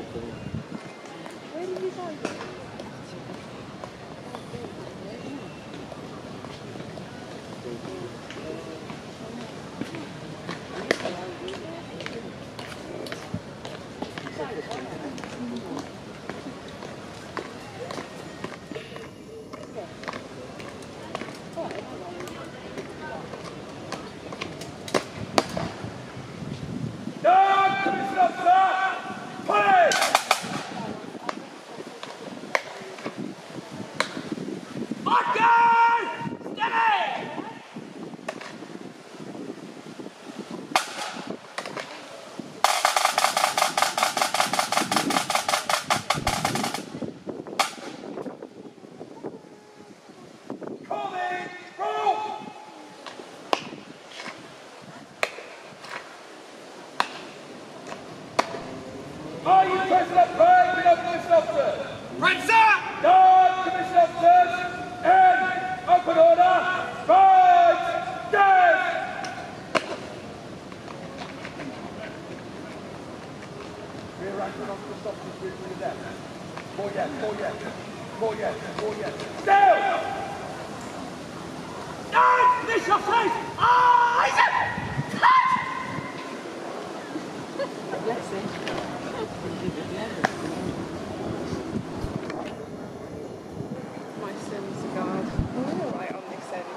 Where did you find it? Are you present at parade with commission officers? Right, sir! Guard commission officers in open order. Right, stand! Rear rank and officer stops this group to the death. 4 yes, 4 yes, 4 yes, 4 yes. Still! Guard commission officers! Eyes up! Bless him. My son's a guard. Right on this end.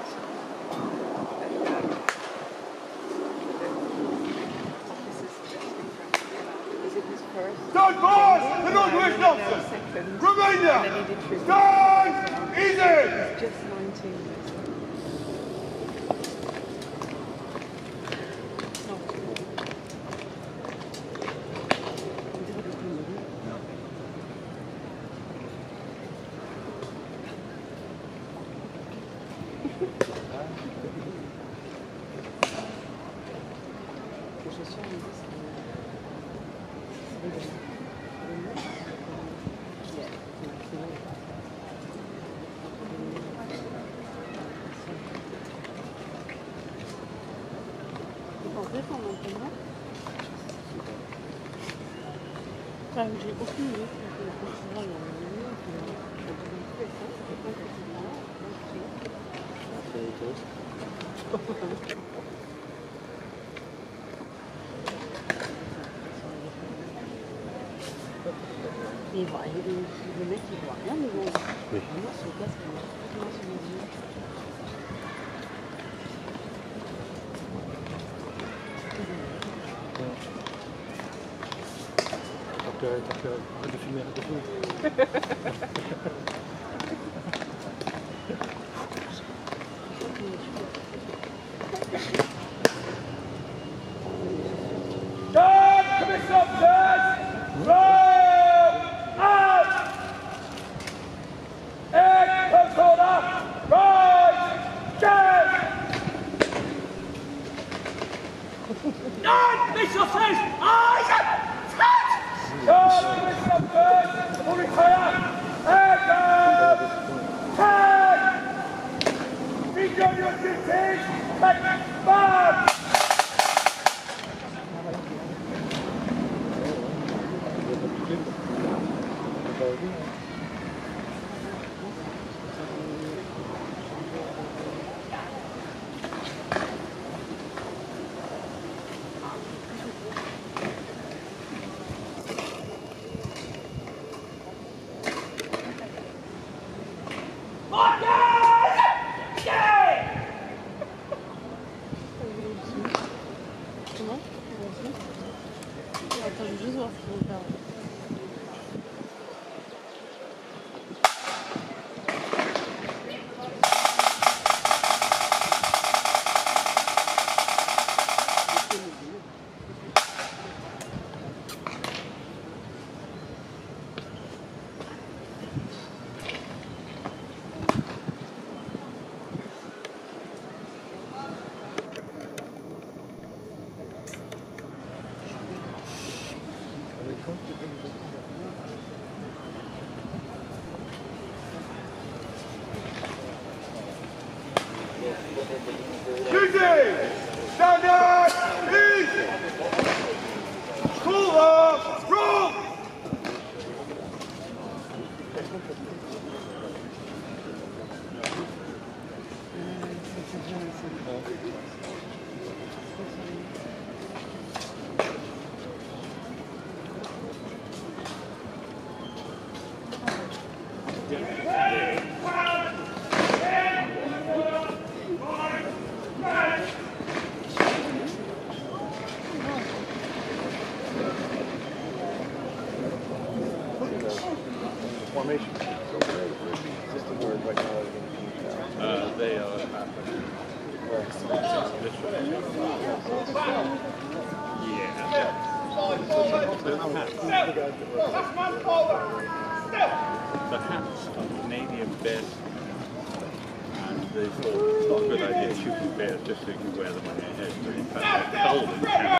Is it his first? Stand fast! The non-commissioned officers! Romania! Stand easy! He's just 19. J'ai aucune idée si on peut le mec il voit rien, mais bon, vraiment son casque il marche complètement sur les yeux. Arrête de filmer, arrête de filmer. Guard commission officers! Roll out! In close order! Right! Stand! Guard commission officers! Eyes up! Guard commission officers! Will retire! Hands up! Tag! Rejoin your duties! Take march! Comment? Attends, je vais juste voir ce qu'ils vont faire. Duty! Standard! Easy! School off! Roll! formation. So just a word right now. They are happening. Yeah. The hats are Canadian bears, and they thought it's not a good idea shooting bears just so you can wear them on your head, but in fact they're cold.